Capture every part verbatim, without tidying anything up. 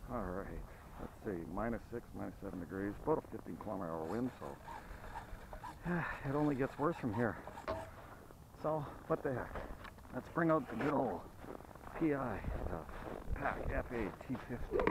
All right, let's see, minus six, minus seven degrees, about a fifteen kilometer hour wind, so it only gets worse from here. So, what the heck? Let's bring out the good old P I, the Pack F A T fifty.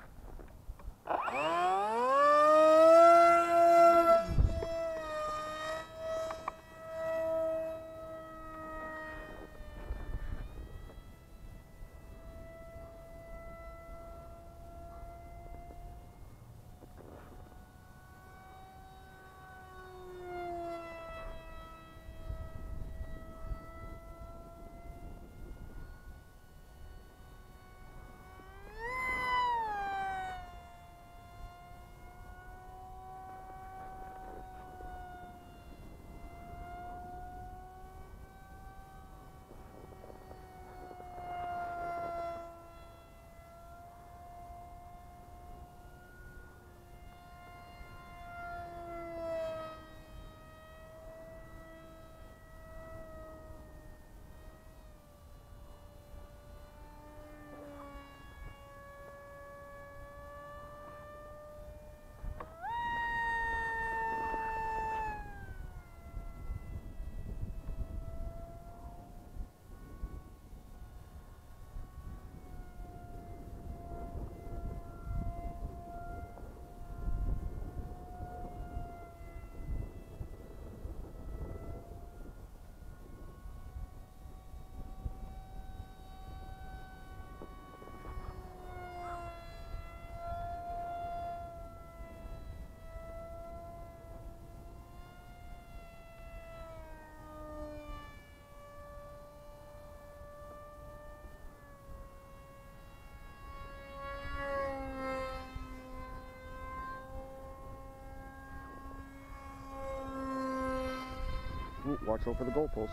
Ooh, watch out for the goalposts.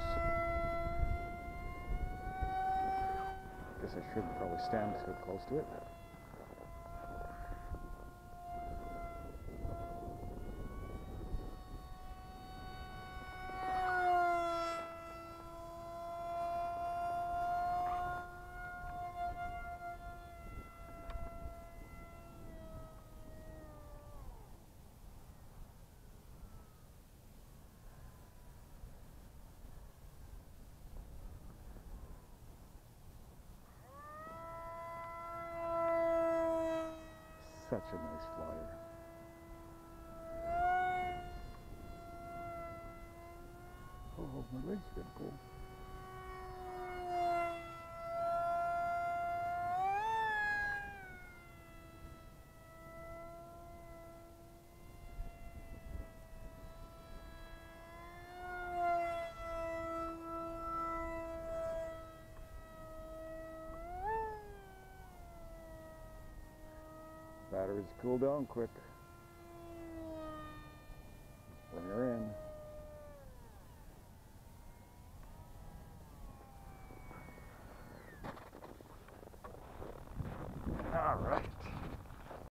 Guess I shouldn't probably stand too close to it. Such a nice flyer. Oh, my legs get cold. Batteries cool down quick.